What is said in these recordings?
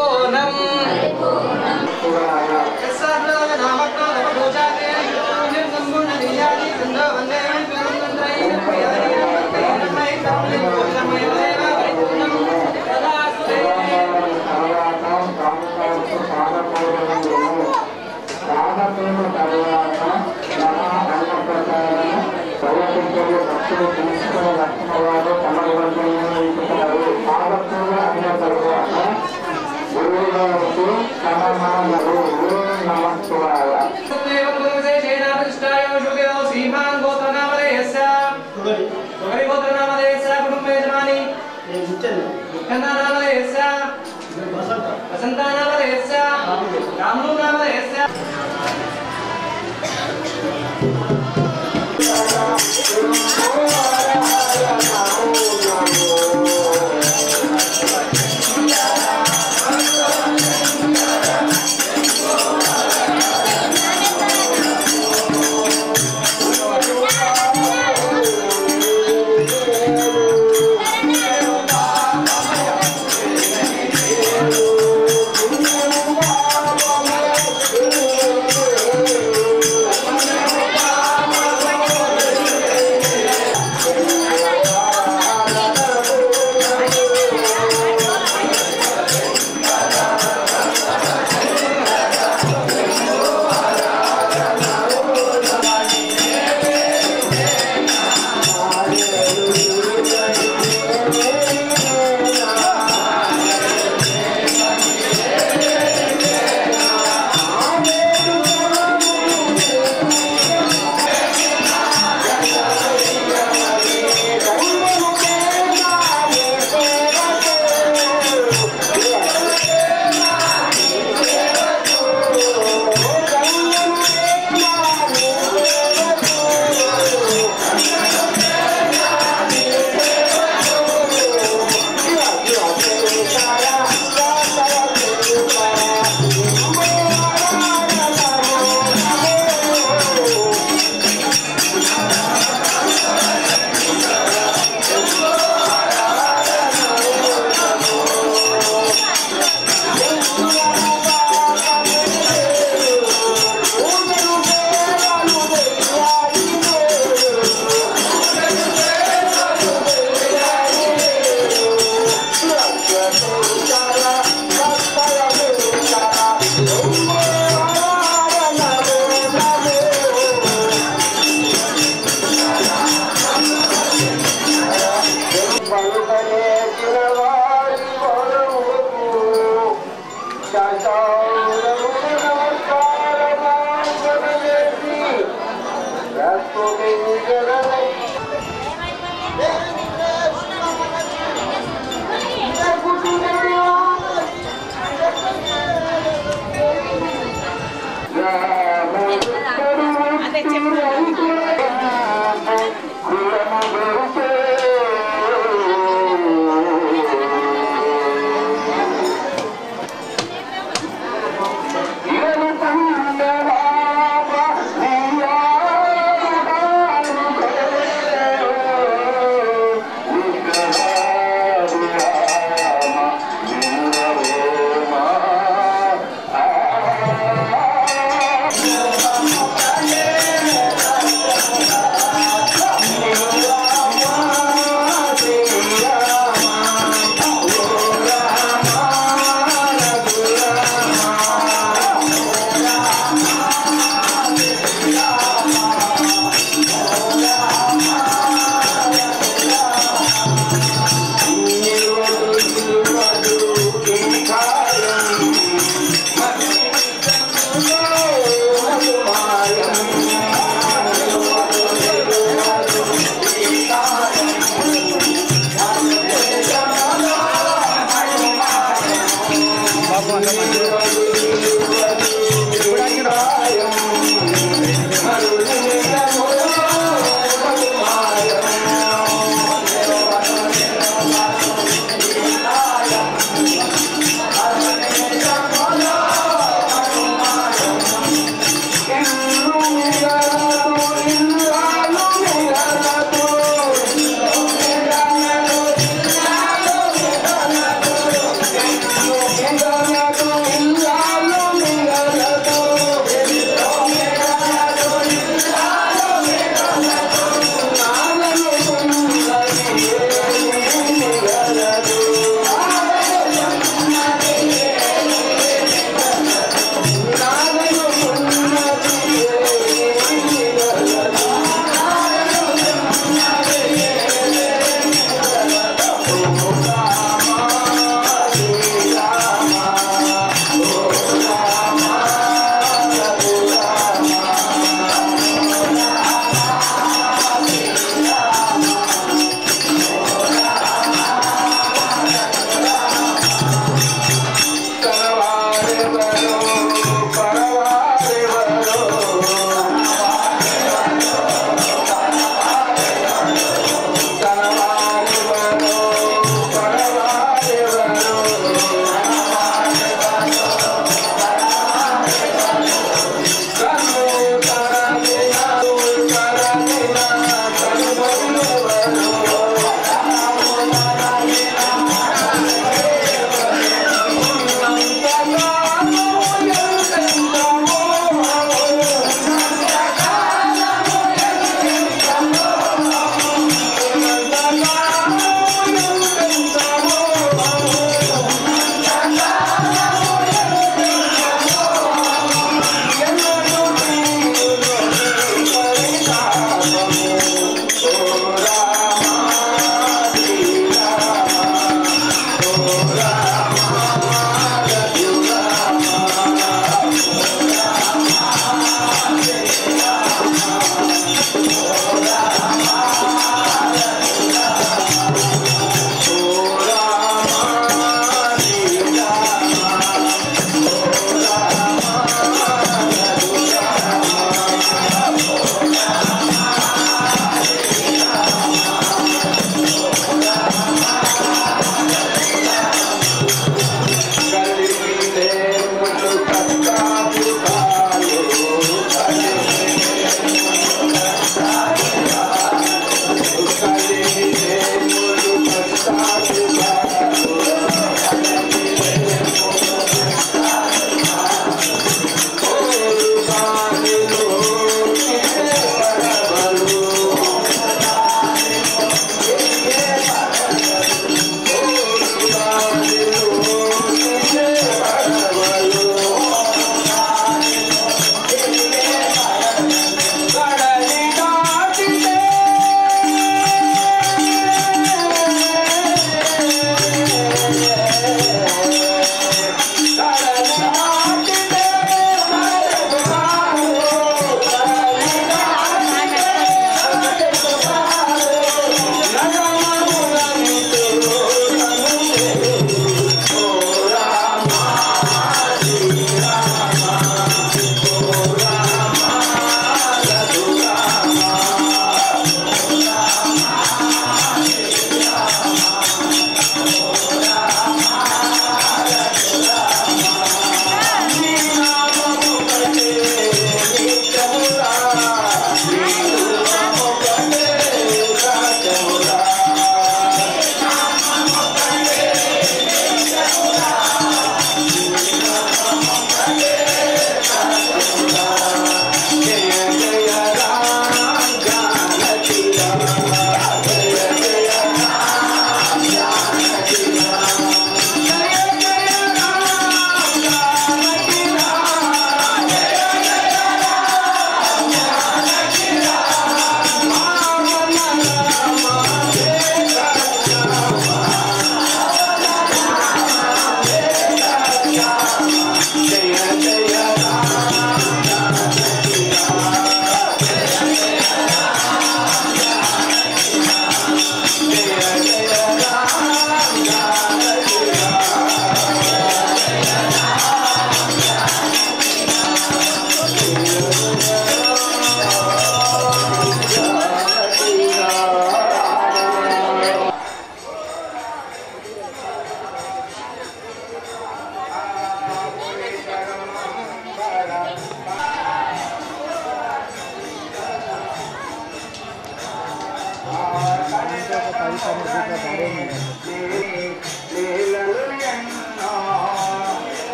Thank you.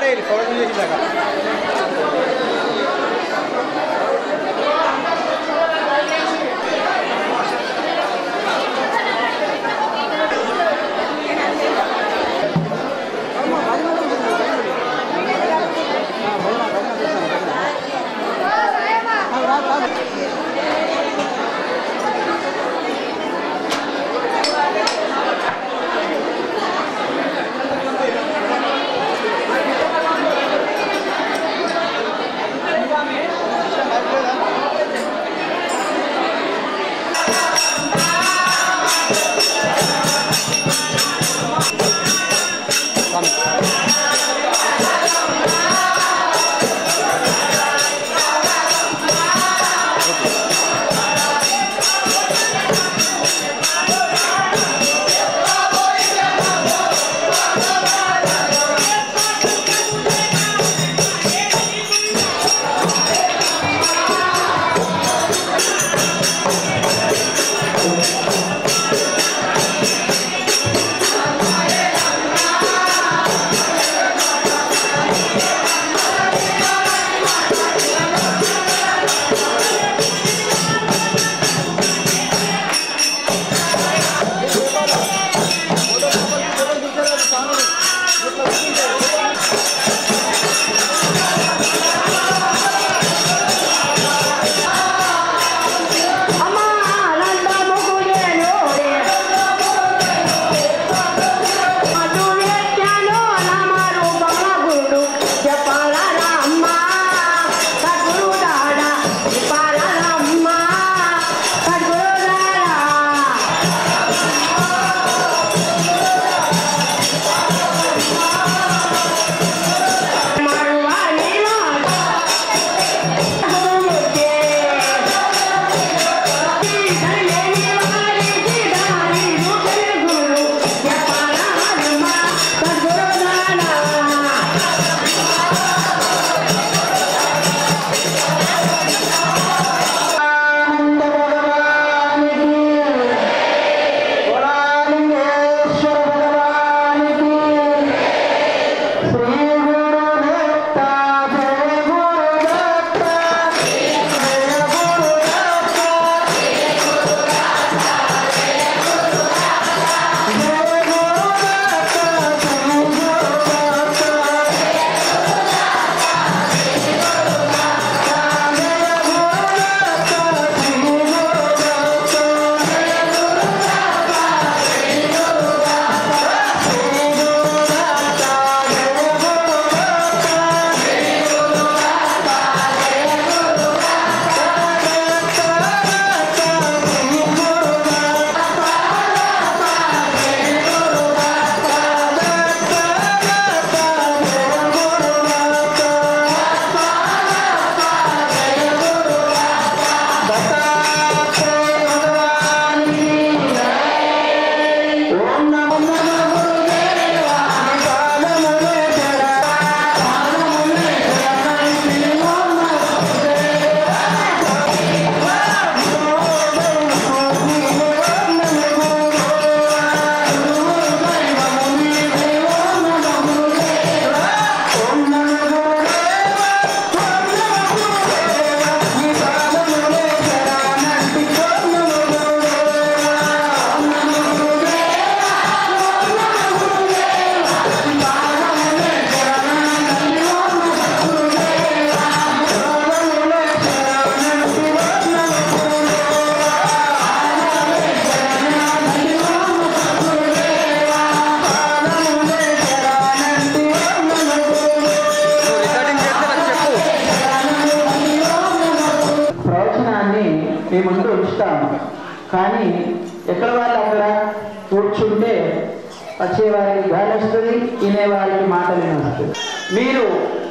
కానీ ఎక్కడ వాళ్ళు అక్కడ కూర్చుంటే వచ్చేవారికి గాలి వస్తుంది, వినేవారికి మాటలు వస్తుంది. మీరు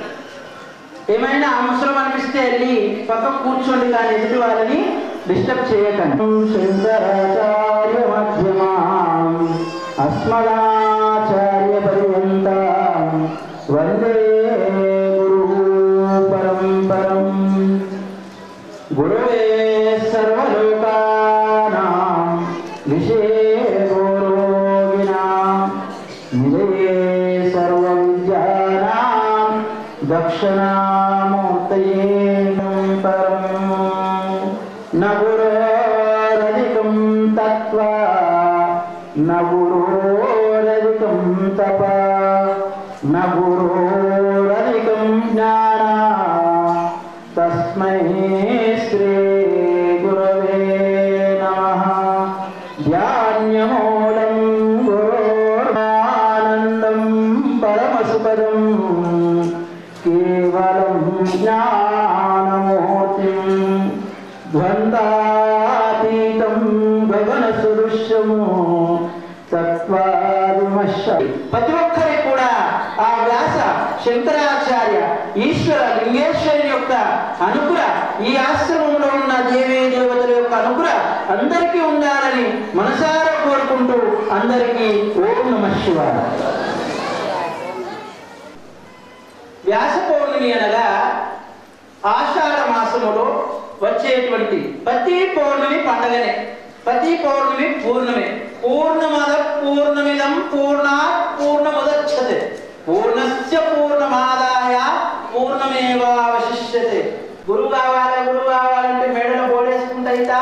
ఏమైనా అవసరం అనిపిస్తే వెళ్ళి పక్కన కూర్చోండి, కానీ ఎదుటి వాళ్ళని డిస్టర్బ్ చేయకండి. శంకరాచార్య మధ్యమాం అస్మదాచార్య పర్యంతం వందే గురు పరంపరం. గురువే సర్వలోకానాం విషేకో రోగిణాం నిజయే సర్వ విద్యానాం न गुरोरधिकं तत्त्वा न गुरोरधिकं तप न गुरोरधिकं ज्ञान तस्मै श्री गुरवे नमः। ध्यानमूलं गुरोरानन्दं परमसुखदं केवलं ज्ञानमूर्तिं द्वन्द्वातीतं गगनसदृश्यं तत्त्वादिमश्य। ప్రతి ఒక్కరి కూడా ఆ వ్యాస శంకరాచార్య ఈశ్వర లింగేశ్వరుని యొక్క అనుగ్రహ, ఈ ఆశ్రమంలో ఉన్న దేవీ దేవతల యొక్క అనుగ్రహ అందరికీ ఉండాలని మనసారా కోరుకుంటూ అందరికీ ఓం నమః శివాయ. వ్యాస పౌర్ణమి అనగా ఆషాఢ మాసములో వచ్చేటువంటి ప్రతి పౌర్ణమి పండగనే. ప్రతి పౌర్ణమి పూర్ణమే. పూర్ణమద పూర్ణమిదం పూర్ణాత్ పూర్ణముదచ్యతే పూర్ణస్య పూర్ణమాదాయ పూర్ణమేవావశిష్యతే. గురువు కావాలంటే మేడలో బోడేసుకుంటా.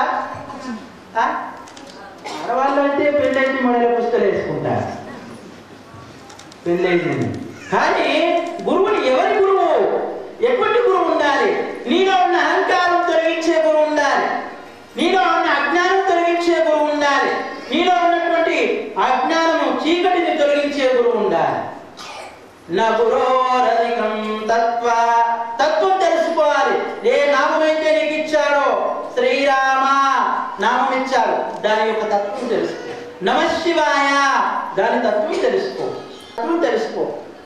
ఆడవాళ్ళు అయితే పెళ్ళైతే మెడలో పుస్తలు వేసుకుంటారు. పెళ్ళైంది కానీ గురువుని ఎవరి గురువు, ఎటువంటి గురువు ఉండాలి? నీలో ఉన్న అహంకారం తొలగించే గురువు ఉండాలి. నీలో ఉన్న అజ్ఞానం తొలగించే గురువు ఉండాలి. నీలో ఉన్నటువంటి అజ్ఞానము చీకటిని తొలగించే గురువు ఉండాలి. నా గురోరధికం తత్వ, తత్వం తెలుసుకోవాలి. ఏ నామమైతే నీకు ఇచ్చాడో, శ్రీరామ నామం ఇచ్చాడు, దాని యొక్క తత్వం తెలుసుకో. నమః శివాయ దాని తత్వం తెలుసుకో. తత్వం తెలుసుకో.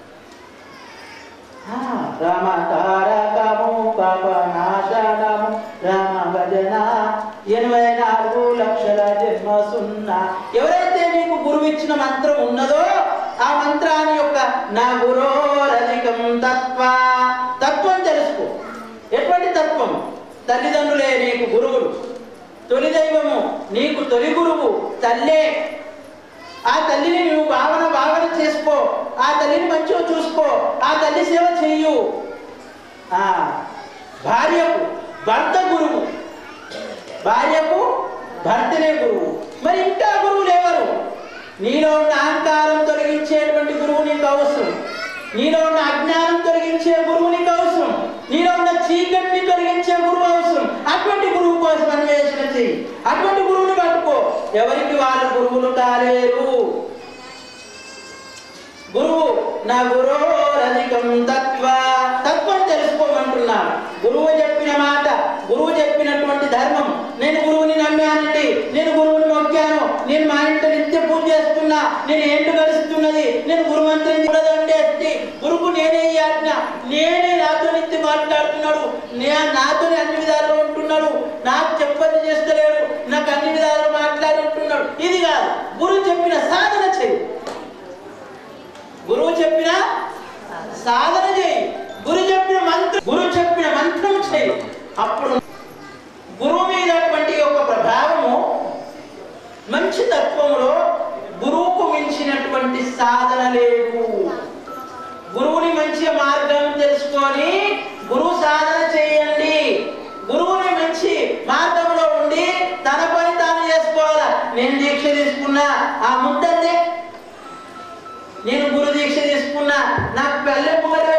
రామ తారకము పాపనాశనము రామ భజన 84 లక్షల జన్మ సున్నా. ఎవరైతే నీకు గురువు ఇచ్చిన మంత్రం ఉన్నదో ఆ మంత్రాన్ని యొక్క నా గురోరధికం తత్వ, తత్వం తెలుసుకో. ఎటువంటి తత్వం? తల్లిదండ్రులే నీకు గురువులు. తొలి దైవము నీకు తొలి గురువు తల్లే. ఆ తల్లిని నువ్వు భావన చేసుకో. ఆ తల్లిని మంచిగా చూసుకో. ఆ తల్లి సేవ చెయ్యు. భార్యకు భర్త గురువు, భార్యకు భర్తనే గురువు. మరి ఇంకా గురువులు ఎవరు? నీలో ఉన్న అహంకారం తొలగించేటువంటి గురువు నీకు అవసరం. నీలో ఉన్న అజ్ఞానం తొలగించే గురువు నీకు అవసరం. నీలో ఉన్న చీకటిని తొలగించే గురువు అవసరం. అటువంటి గురువు కోసం అన్వేషణ చెయ్యి. అటువంటి గురువుని పట్టుకో. ఎవరికి వాళ్ళు గురువులు కాలేరు. గురువు నా గురోరధికం తత్వ, తత్వం తెలుసుకోమంటున్నాడు. గురువు చెప్పిన మాట, గురువు చెప్పినటువంటి ధర్మం. నేను గురువుని నమ్మానండి, నేను గురువుని మొక్కాను, నేను మా ఇంట్లో నిత్య పూజ చేస్తున్నా, నేను ఏంటి కలుస్తున్నది, నేను గురుమంత్రం చూడదండి, గురువు నేనే ఈ ఆజ్ఞ, నేనే నాతో నిత్య మాట్లాడుతున్నాడు, నాతో అన్ని విధాలు ఉంటున్నాడు, నాకు చెప్పని చేస్తలేడు, నాకు అన్ని విధాలు మాట్లాడి ఉంటున్నాడు. ఇది కాదు. గురువు చెప్పిన సాధన చేయి. గురువు చెప్పిన సాధన చేయి. గురువు చెప్పిన మంత్రం చేయి. అప్పుడు గురువు మీద ఒక ప్రభావము, మంచి తత్వములో గురువుకు మించినటువంటి సాధన లేదు. గురువుని మంచి మార్గం తెలుసుకొని గురువు సాధన చేయండి. గురువుని మంచి మార్గంలో ఉండి తన పని తాను చేసుకోవాలా. నేను దీక్ష తీసుకున్నా, ఆ ముద్దందే. నేను గురు దీక్ష తీసుకున్నా, నాకు పెళ్ళి ముంగట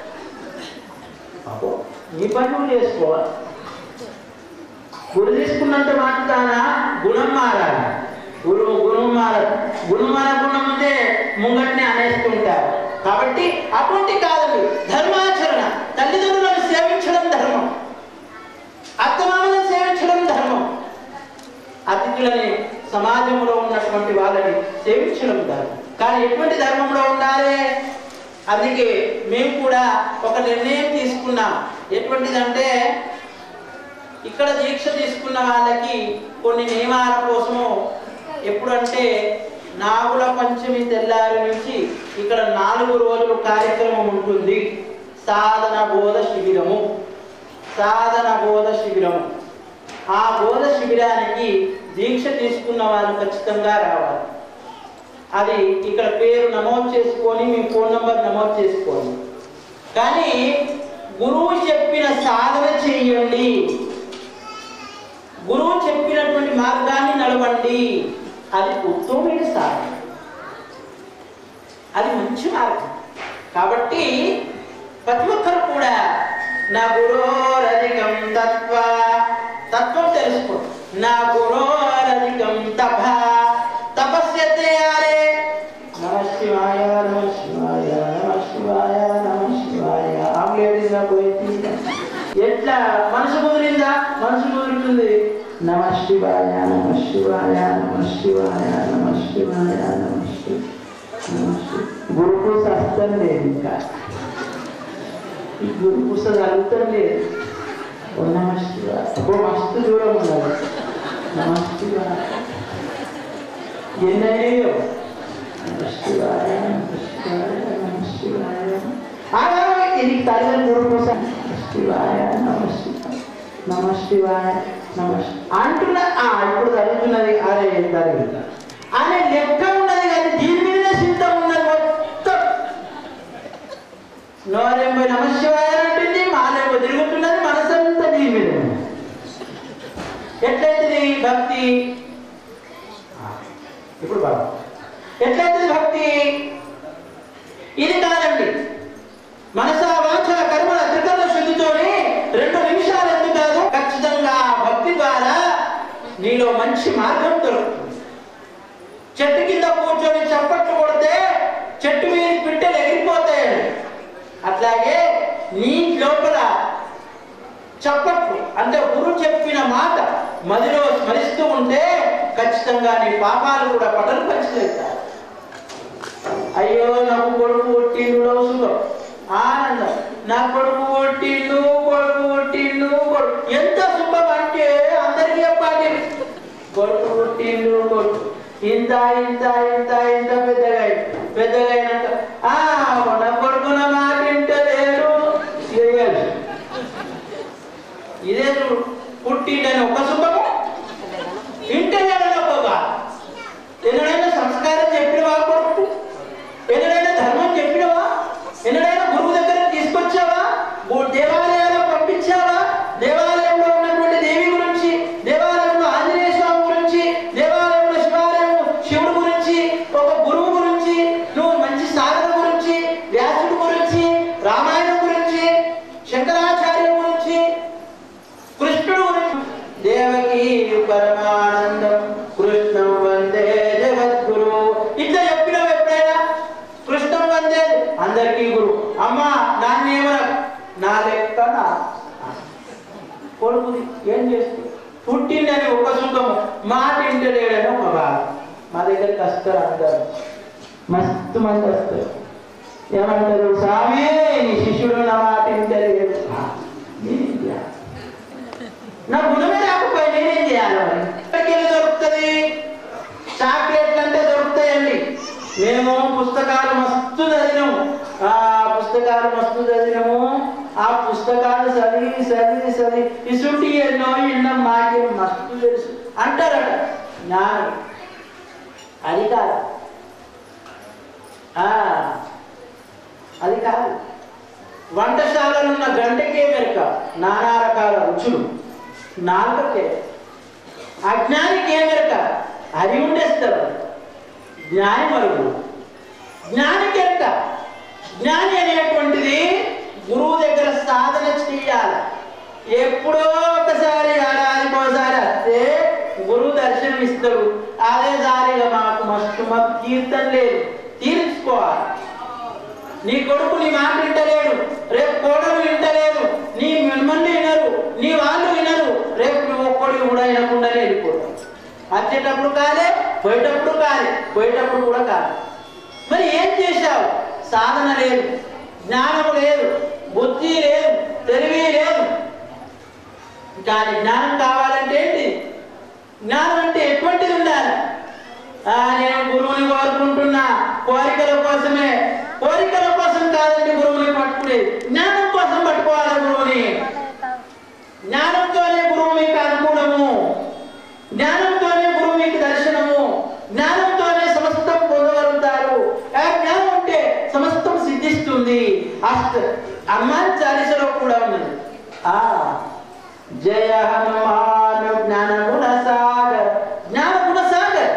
నీ పని నువ్వు చేసుకోవాలి. గురు తీసుకున్నంత మాట్లాడానా గుణం మారాలి. గుణం మారదు. గుణం మారకుండా ముందే ముంగట్నే అనేస్తుంటారు. కాబట్టి అటువంటి కాదండి. ధర్మాచరణ, తల్లిదండ్రులను సేవించడం ధర్మం, అత్తమామలను సేవించడం ధర్మం, అతిథులని సమాజంలో ఉన్నటువంటి వాళ్ళని సేవించడం ధర్మం. కానీ ఎటువంటి ధర్మంలో ఉండాలి? అందుకే మేము కూడా ఒక నిర్ణయం తీసుకున్నాం. ఎటువంటిదంటే, ఇక్కడ దీక్ష తీసుకున్న వాళ్ళకి కొన్ని నియమాల కోసము, ఎప్పుడంటే నాగుల పంచమి తెల్లారి నుంచి ఇక్కడ 4 రోజులు కార్యక్రమం ఉంటుంది. సాధన బోధ శిబిరము. ఆ బోధ శిబిరానికి దీక్ష తీసుకున్న వాళ్ళు ఖచ్చితంగా రావాలి. అది ఇక్కడ పేరు నమోదు చేసుకొని మీ ఫోన్ నంబర్ నమోదు చేసుకోండి. కానీ గురువు చెప్పిన సాధన చెయ్యండి. అది ఉత్తమమైన సాధన, అది మంచి మార్గం. కాబట్టి ప్రతి ఒక్కరు కూడా నా గురోరధికం తత్వం తెలుసుకో. నా గురోరధికం తపస్య చేయాలి. నమ శివాయ నమ శివాయ నమ శివాయ నమ శివాయ. ఆమ్లేట్ పోయింది. ఎట్లా మనసు కుదిరిందా? మనసు కుదురుతుంది. నమ శివాయ నమ శివాయ నమ శివాయ నమ శివాయ నమ శివాయ. గురుకు సస్తం లేదు, ఇంకా ఈ గురుకు అడుగుతాం లేదు. నమ శివాయ మస్తు దూరం ఉండాలి. నమ శివాయ ఎన్నయ్యో. నమ శివాయ నమ శివాయ నమ శివాయ. ఇది తల్లి గురుకు శివాయ నమ శివాయ నమ శివాయ నమ అంటున్నా. ఇప్పుడు జరుగుతున్నది అదే జరుగుతుంది అనే లెక్క ఉన్నది, కానీ దీని మీదనే సిద్ధం ఉన్నది మొత్తం. నోరేంబో నమ శివాయ అంటుంది, మాలేంబో తిరుగుతున్నది, మనసంతా దీని మీద. ఎట్లయితుంది భక్తి? ఇప్పుడు బాగా ఎట్లయితుంది భక్తి? ఇది కాదండి. మనసా వాంఛ కర్మల త్రికరణ శుద్ధితోని 2 నిమిషాలు ఎందుకు కాదు, ఖచ్చితంగా భక్తి ద్వారా నీలో మంచి మార్గం దొరుకుతుంది. చెట్టు కింద కూర్చొని చప్పట్లు కొడితే చెట్టు మీద పిట్టలు ఎగిరిపోతాయండి. అట్లాగే నీ లోపల చప్పట్లు అంటే గురువు చెప్పిన మాట మదిలో స్మరిస్తూ ఉంటే ఖచ్చితంగా నీ పాపాలు కూడా పటలు పంచిలేస్తాయి. అయ్యో నాకు కొడుకు పుట్టిండు సుఖం, ఆనందం. నా కొడుకు పుట్టిండు ఎంత శుభం అంటే అందరికీ చెప్పాలి. కొడుకు పుట్టిండు కొడుకు ఇంత ఇంత ఇంత ఇంత పెద్దగా అయినాక నా కొడుకున్న మాట ఇంటలేరు. ఇదే పుట్టిండని ఒక శుభము, ఇంటలేడని ఒక బాధ. ఎన్నడైనా సంస్కారం చెప్పినవా కొడుకు? ఎన్నడైనా ధర్మం చెప్పినవా? ఎన్నడైనా గురువు దగ్గర తీసుకొచ్చావా? దేవాలయాల్లో పంపించావా? దేవాలయంలో ఉన్నటువంటి దేవి గురించి, దేవాలయంలో ఆంజనేయ స్వామి గురించి, దేవాలయంలో శివుడు గురించి, ఒక గురువు గురించి, నువ్వు మంచి సాధన గురించి, వ్యాసుడు గురించి, రామాయణం గురించి, శంకరాచార్య గురించి, కృష్ణుడు గురించి. దేవకి పరమానందం కృష్ణం వందే జగద్గురు. ఇట్లా చెప్పినావు ఎప్పుడైనా? కృష్ణం వందే అందరికీ గురు. అమ్మా నాన్న ఏమన్నా నా లెక్క నా కొడుకుది ఏం చేస్తూ పుట్టిండని ఒక సుఖము, మాట ఇంటలేడని ఒక బాధ. మా దగ్గరికి వస్తారు అందరు, మస్తు మంది వస్తారు. ఏమంటారు? స్వామి నీ శిష్యుడు నా మాట ఇంటలేడు. నా గుణమే రాకపోయి నేనేం చేయాలి? ఎక్కడికి దొరుకుతుంది? చాక్లెట్లు అంటే దొరుకుతాయండి. మేము పుస్తకాలు మస్తు చదివినాము, ఆ పుస్తకాలు చదివి ఇసుంటి ఎన్నో ఇన్నాం, మాకే మస్తు తెలుసు అంటారట. జ్ఞానం అది కాదు, అది కాదు. వంటశాలలో ఉన్న గంటకే మెరక నానా రకాల రుచులు, నాలుగకే. అజ్ఞానికి ఏ మెరక అది ఉండేస్తారు. జ్ఞాని మరుగు, జ్ఞానికి ఎరక. జ్ఞాని అనేటువంటిది గురువు దగ్గర సాధన చెయ్యాలి. ఎప్పుడో ఒకసారి ఏడాదికోసారి వస్తే గురువు దర్శనం ఇస్తాడు. అదే దారిగా మాకు తీర్థం లేదు, తీర్చుకోవాలి. నీ కొడుకు నీ మాట వింటలేడు, రేపు కోడలు వింటలేదు, నీ మిమ్మల్ని వినరు, నీ వాళ్ళు వినరు, రేపు నువ్వు ఒక్కడికి కూడా వినకుండానే వెళ్ళిపోతావు. వచ్చేటప్పుడు కాలే, పోయేటప్పుడు కూడా కాదు. మరి ఏం చేశావు? సాధన లేదు, జ్ఞానము లేదు, బుద్ధి లేదు, తెలివి లేదు. కానీ జ్ఞానం కావాలంటే ఏంటి? జ్ఞానం అంటే ఎటువంటిది ఉండాలి? నేను గురువుని కోరుకుంటున్నా కోరికల కోసమే. కోరికల కోసం కాదండి గురువుని పట్టుకునేది, జ్ఞానం కోసం పట్టుకోవాలి గురువుని. జ్ఞానంతోనే గురువు మీకు అనుకూలము, జ్ఞానంతోనే గురువు మీకు దర్శనము, జ్ఞానంతోనే సమస్తం పొందగలుగుతారు. జ్ఞానం ఉంటే సమస్తం సిద్ధిస్తుంది. హనుమాన్ చాలీసలో కూడా ఉన్నది. జయ హనుమాన్ జ్ఞాన గుణ సాగర్, జ్ఞాన గుణ సాగర్.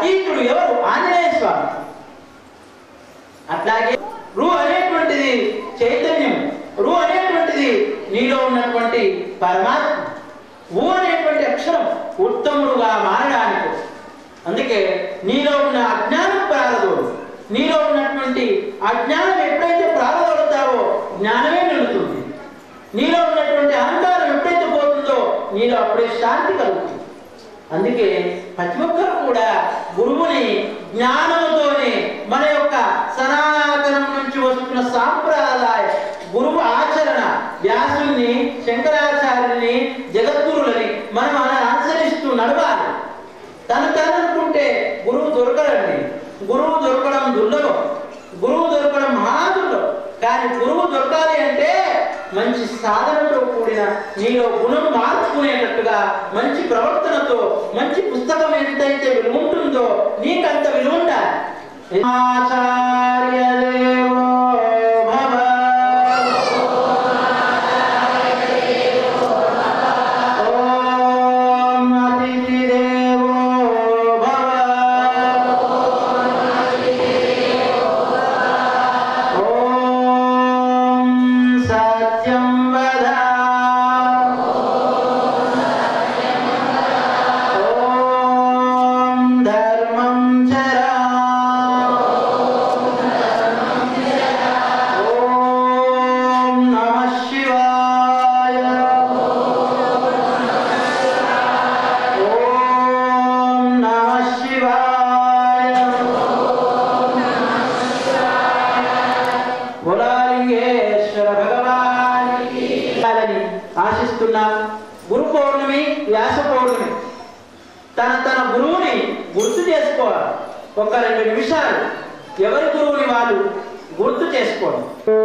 అతీతుడు ఎవరు? ఆంజనేయ స్వామి. అట్లాగే రు అనేటువంటిది చైతన్యం, రు అనేటువంటిది నీలో ఉన్నటువంటి పరమాత్మ, ఊ అనేటువంటి అక్షరం ఉత్తముడుగా మారడానికి. అందుకే నీలో ఉన్న అజ్ఞానం ప్రారదోడు. నీలో ఉన్నటువంటి అజ్ఞానం ఎప్పుడైతే ప్రారదోడుతావో జ్ఞానమే నిలుతుంది. నీలో ఉన్నటువంటి అహంకారం ఎప్పుడైతే పోతుందో నీలో అప్పుడే శాంతి కలుగుతుంది. అందుకే ప్రతి ఒక్కరు కూడా గురువుని జ్ఞానంతోనే మన యొక్క సనాతనం నుంచి వస్తున్న సాంప్రదాయ గురువు ఆచరణ, వ్యాసుల్ని, శంకరాచార్యుల్ని, జగద్గురులని మనం అనుసరిస్తూ నడవాలి. తననుకుంటే గురువు దొరకడండి. గురువు దొరకడం దుర్లభం, గురువు దొరకడం మహాదుర్లభం. కానీ గురువు దొరకాలి అంటే మంచి సాధనతో కూడిన నీలో గుణం మార్చుకునేటట్టుగా మంచి ప్రవర్తనతో, మంచి పుస్తకం ఎంతైతే విలువ ఉంటుందో నీకంత విలువ ఉండాలి. ఆచార్య దేవో భవ, ఓం అతిథి దేవో భవ, ఓం సత్యం వద, ఓం ధర్మం చర, ఓం నమః శివాయ, ఓం నమః శివాయ. బోలాలింగేశ్వర భగవానికి ఆశిస్తున్నాం. గురు పౌర్ణమి, వ్యాస పౌర్ణమి తన గురువుని గుర్తు చేసుకోవాలి. ఒక 2 నిమిషాలు ఎవరి గురువుని వాళ్ళు గుర్తు చేసుకోవడం.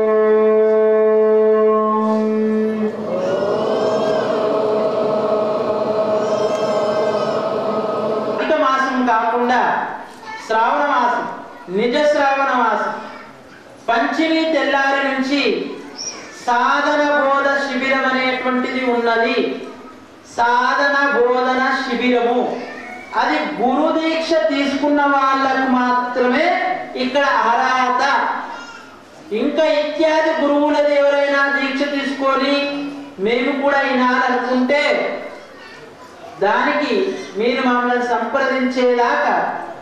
అధిక మాసం కాకుండా శ్రావణ మాసం, నిజ శ్రావణ మాసం, పంచమి తెల్లారి నుంచి సాధన బోధ శిబిరం అనేటువంటిది ఉన్నది. సాధన బోధన శిబిరము అది గురు దీక్ష తీసుకున్న వాళ్ళకు మాత్రమే ఇక్కడ అర్హత. ఇంకా ఇత్యాది గురువులది ఎవరైనా దీక్ష తీసుకొని మేము కూడా వినాలనుకుంటే దానికి మీరు మమ్మల్ని సంప్రదించేదాకా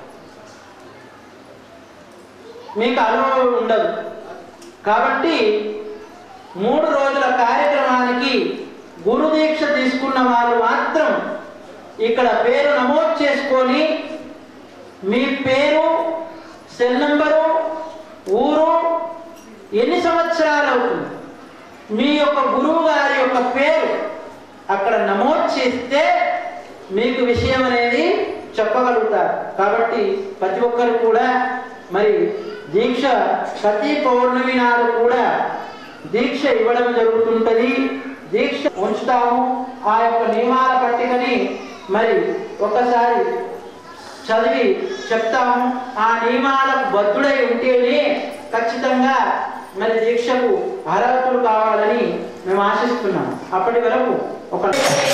మీకు అనుభవం ఉండదు. కాబట్టి 3 రోజుల కార్యక్రమానికి గురు దీక్ష తీసుకున్న వాళ్ళు మాత్రం ఇక్కడ పేరు నమోదు చేసుకొని మీ పేరు, సెల్ నంబరు, ఊరు, ఎన్ని సంవత్సరాలు అవుతుంది, మీ యొక్క గురువు గారి యొక్క పేరు అక్కడ నమోదు చేస్తే మీకు విషయం అనేది చెప్పగలుగుతారు. కాబట్టి ప్రతి ఒక్కరు కూడా మరి దీక్ష ప్రతి పౌర్ణమి నాడు కూడా దీక్ష ఇవ్వడం జరుగుతుంటది. దీక్ష ఉంచుతాము. ఆ యొక్క నియమాల పట్టికని మరి ఒకసారి చదివి చెప్తాము. ఆ నియమాలకు బద్ధుడై ఉంటేనే ఖచ్చితంగా మరి దీక్షకు అర్హతలు కావాలని మేము ఆశిస్తున్నాం. అప్పటి వరకు ఒక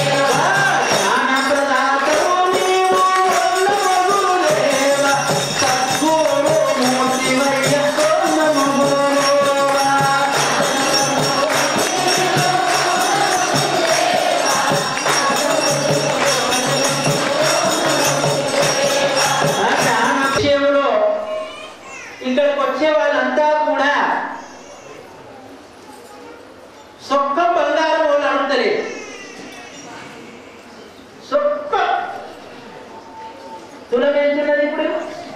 ఇక్కడికి వచ్చే వాళ్ళంతా కూడా సొక్క బంగారం వాళ్ళు అడుగుతలేదు. సొక్క తులం ఏంటున్నది ఇప్పుడు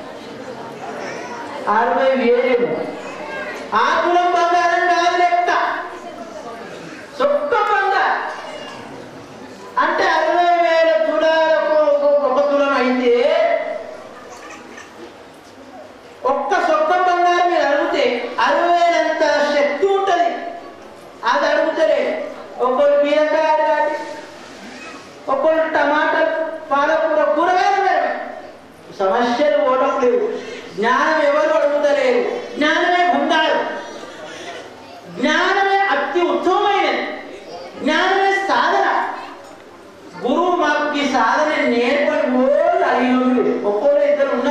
60,000. ఆ తులం బంగారం కాదు లెక్క, సొక్క బంగారం అంటే 60,000 తులాలకు ఒక తులం అయితే ఒక్క సొక్క బంగారం మీరు అడిగితే 60,000 అంత శక్తి ఉంటుంది. అది అడుగుతారే. ఒకరు బీరకాయలు కాదు, ఒకరు టమాటాలు, పాలకూర, కూరగాయలు వేరు. సమస్యలు ఓటకు లేవు. జ్ఞానం ఎవరు అడుగుతలేరు. జ్ఞానమే బంగారు, జ్ఞానమే అతి ఉత్తమమైనది, జ్ఞానమే సాధన. గురువు మాకు ఈ సాధన నేర్పని వాళ్ళు అడిగినప్పుడు ఒక్కరు 2 ఉన్నారు.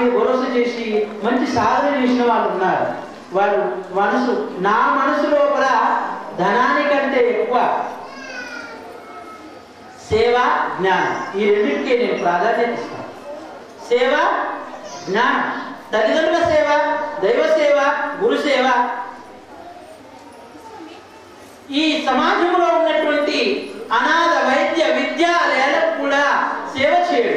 మీద భరోసా చేసి మంచి సాధన చేసిన వాళ్ళు ఉన్నారు. వాళ్ళు నా మనసు లోపల ధనానికంటే ఎక్కువ సేవ, జ్ఞానం, ఈ రెండింటికి నేను ప్రాధాన్యత ఇస్తాను. సేవ, జ్ఞానం, తల్లిదండ్రుల సేవ, దైవ సేవ, గురు సేవ, ఈ సమాజంలో ఉన్నటువంటి అనాథ వైద్య విద్యాలయాలకు కూడా సేవ చేయడం.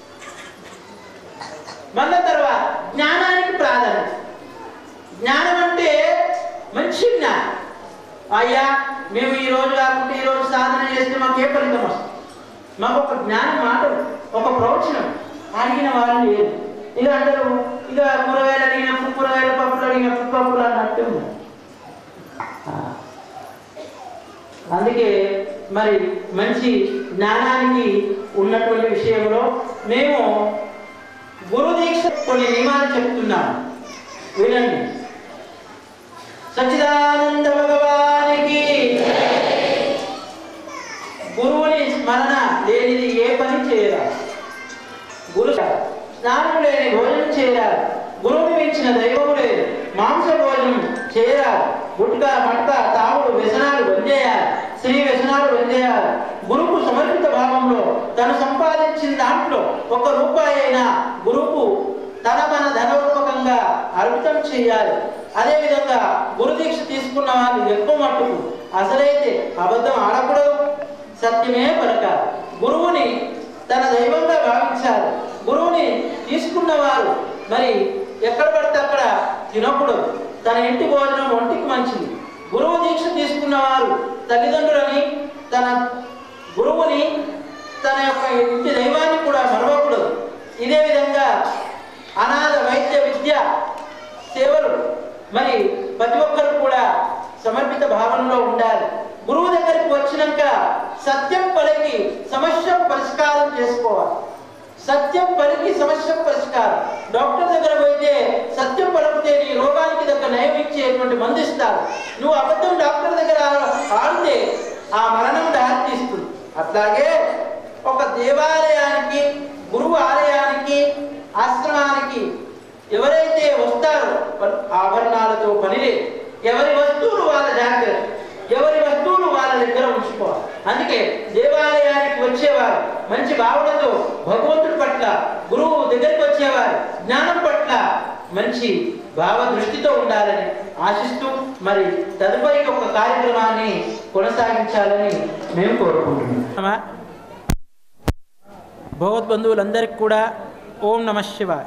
మళ్ళా తర్వాత జ్ఞానానికి ప్రాధాన్యత. జ్ఞానం అంటే మంచి జ్ఞానం. అయ్యా మేము ఈ రోజు కాకుండా ఈ రోజు సాధన చేస్తే మాకు ఏ ఫలితం వస్తుంది, మాకు ఒక జ్ఞానం మాట, ఒక ప్రవచనం అడిగిన వాళ్ళు లేదు. ఇక అందరూ ఇక కూరగాయలు అడిగినప్పుడు కూరగాయల పప్పులు అడిగినప్పుడు పప్పులు అన్నట్టు. అందుకే మరి మంచి జ్ఞానానికి ఉన్నటువంటి విషయంలో మేము గురు దీక్ష కొన్ని నియమాలు చెప్తున్నాము, వినండి. సచ్చిదానంద భగవానికి గురువుని స్మరణ లేనిది ఏ పని చేయరాదు. గురు స్నానం లేని భోజనం చేయరాదు. గురువుని మించిన దైవము లేదు. మాంస భోజనం చేయరాదు. గుట్కా, మట్కా, తాగుడు, వ్యసనాలు బంద్ స్త్రీ వ్యసనాలు బంద్ గురువుకు సమర్పిత భావంలో తను సంపాదించిన దాంట్లో 1 రూపాయి అయినా గురువుకు మన ధనరూపకంగా అర్పితం చేయాలి. అదేవిధంగా గురు దీక్ష తీసుకున్న వాళ్ళు ఎక్కువ మట్టుకు అసలైతే అబద్ధం ఆడకూడదు, సత్యమే పలకాలి. గురువుని తన దైవంగా భావించాలి. గురువుని తీసుకున్న వారు మరి ఎక్కడ పడితే అక్కడ తినకూడదు. తన ఇంటి భోజనం ఒంటికి మంచిది. గురువు దీక్ష తీసుకున్న వారు తల్లిదండ్రులని, తన గురువుని, తన యొక్క ఇంటి దైవాన్ని కూడా మరవకూడదు. ఇదే విధంగా అనాథ వైద్య విద్య సేవలు మరి ప్రతి ఒక్కరు కూడా సమర్పిత భావనలో ఉండాలి. గురువు దగ్గరికి వచ్చినాక సత్యం పలికి సమస్య పరిష్కారం చేసుకోవాలి. సత్యం పలికి సమస్య పరిష్కారం. డాక్టర్ దగ్గర పోయితే సత్యం పలికితే నీ రోగానికి దగ్గర నయం ఇచ్చేటువంటి మందు ఇస్తారు. నువ్వు అబద్ధం డాక్టర్ దగ్గర ఆడితే ఆ మరణం దారితీస్తుంది. అట్లాగే ఒక దేవాలయానికి, గురువు ఆలయానికి, ఆశ్రమానికి ఎవరైతే వస్తారో ఆభరణాలతో పని లేదు. ఎవరి వస్తువులు వాళ్ళ జాగ్రత్త, ఎవరి వస్తువులు వాళ్ళ దగ్గర ఉంచుకోవాలి. అందుకే దేవాలయానికి వచ్చేవారు మంచి భావనతో భగవంతుడి పట్ల, గురువు దగ్గరికి వచ్చేవారు జ్ఞానం పట్ల మంచి భావ దృష్టితో ఉండాలని ఆశిస్తూ మరి తదుపరి ఒక కార్యక్రమాన్ని కొనసాగించాలని మేము కోరుకుంటున్నాం. భగవద్బంధువులందరికీ కూడా ఓం నమః శివాయ.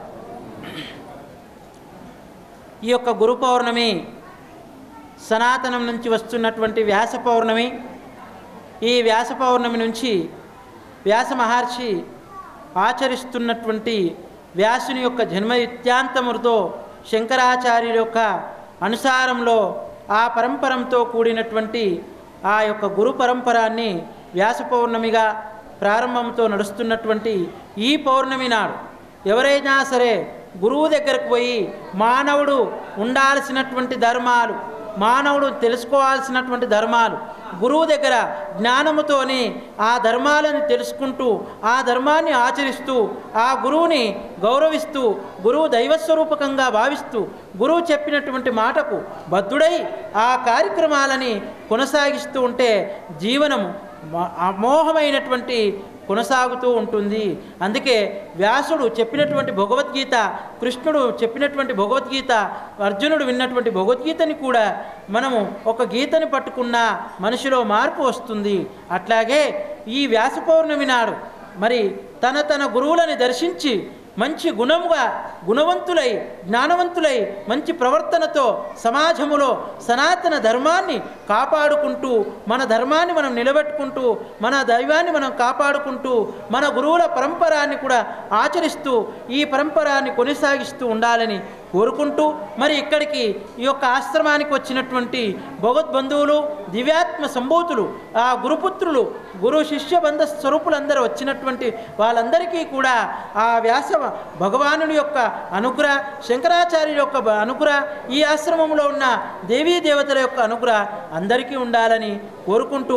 ఈ యొక్క గురు పౌర్ణమి సనాతనం నుంచి వస్తున్నటువంటి వ్యాస పౌర్ణమి. ఈ వ్యాస పౌర్ణమి నుంచి వ్యాస మహర్షి ఆచరిస్తున్నటువంటి వ్యాసుని యొక్క జన్మయుత్యాంతముతో శంకరాచార్యుల యొక్క అనుసారంలో ఆ పరంపరంతో కూడినటువంటి ఆ యొక్క గురు పరంపరాన్ని వ్యాస పౌర్ణమిగా ప్రారంభంతో నడుస్తున్నటువంటి ఈ పౌర్ణమి నాడు ఎవరైనా సరే గురువు దగ్గరకు పోయి మానవుడు ఉండాల్సినటువంటి ధర్మాలు, మానవుడు తెలుసుకోవాల్సినటువంటి ధర్మాలు, గురువు దగ్గర జ్ఞానముతోని ఆ ధర్మాలను తెలుసుకుంటూ ఆ ధర్మాన్ని ఆచరిస్తూ ఆ గురువుని గౌరవిస్తూ గురువు దైవస్వరూపకంగా భావిస్తూ గురువు చెప్పినటువంటి మాటకు బద్ధుడై ఆ కార్యక్రమాలని కొనసాగిస్తూ ఉంటే జీవనము అమోఘమైనటువంటి కొనసాగుతూ ఉంటుంది. అందుకే వ్యాసుడు చెప్పినటువంటి భగవద్గీత, కృష్ణుడు చెప్పినటువంటి భగవద్గీత, అర్జునుడు విన్నటువంటి భగవద్గీతని కూడా మనము ఒక గీతని పట్టుకున్న మనిషిలో మార్పు వస్తుంది. అట్లాగే ఈ వ్యాస పౌర్ణమి నాడు మరి తన గురువులని దర్శించి మంచి గుణముగా గుణవంతులై జ్ఞానవంతులై మంచి ప్రవర్తనతో సమాజములో సనాతన ధర్మాన్ని కాపాడుకుంటూ మన ధర్మాన్ని మనం నిలబెట్టుకుంటూ మన దైవాన్ని మనం కాపాడుకుంటూ మన గురువుల పరంపరాన్ని కూడా ఆచరిస్తూ ఈ పరంపరాన్ని కొనసాగిస్తూ ఉండాలని కోరుకుంటూ మరి ఇక్కడికి ఈ యొక్క ఆశ్రమానికి వచ్చినటువంటి భగవద్బంధువులు, దివ్యాత్మ సంభూతులు, ఆ గురుపుత్రులు, గురు శిష్య బంధ స్వరూపులందరూ వచ్చినటువంటి వాళ్ళందరికీ కూడా ఆ వ్యాస భగవానుని యొక్క అనుగ్రహ, శంకరాచార్యుల యొక్క అనుగ్రహ, ఈ ఆశ్రమంలో ఉన్న దేవీ దేవతల యొక్క అనుగ్రహ అందరికీ ఉండాలని కోరుకుంటూ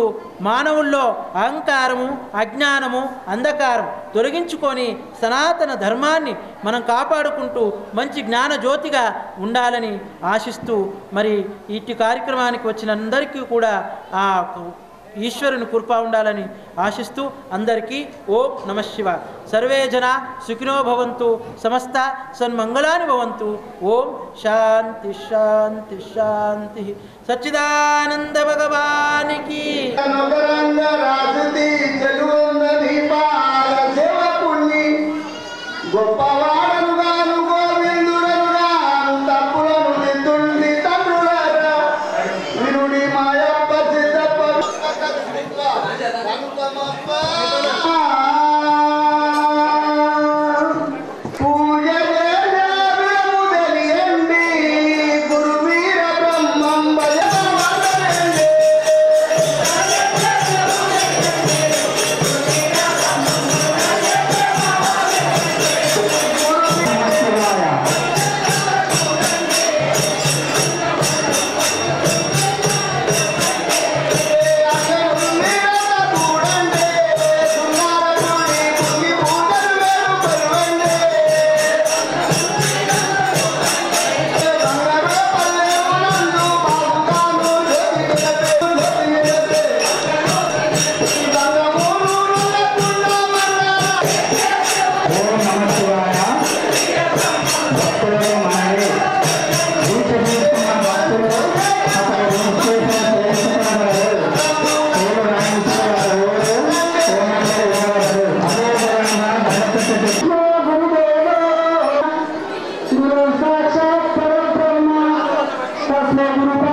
మానవుల్లో అహంకారము, అజ్ఞానము, అంధకారం తొలగించుకొని సనాతన ధర్మాన్ని మనం కాపాడుకుంటూ మంచి జ్ఞానజ్యోతిగా ఉండాలని ఆశిస్తూ మరి ఇటు కార్యక్రమానికి వచ్చిన అందరికీ కూడా ఆ ఈశ్వరుని కృప ఉండాలని ఆశిస్తూ అందరికీ ఓం నమః శివాయ. సర్వే జన సుఖినో భవంతు, సమస్త సన్మంగళాని భవంతు. ఓం శాంతి శాంతి శాంతి. సచ్చిదానంద భగవానికి గొప్పవాడనుగాను గోవిందుడనుగాను తప్పులను దిద్దుండి తండ్రులారా వినుడి మాయప్ప సిద్ధప్ప పూజ చేసేము తెలియండి గురువీర బ్రహ్మం భజనండి. గురు సాక్షాత్ పరబ్రహ్మ తస్మై గురు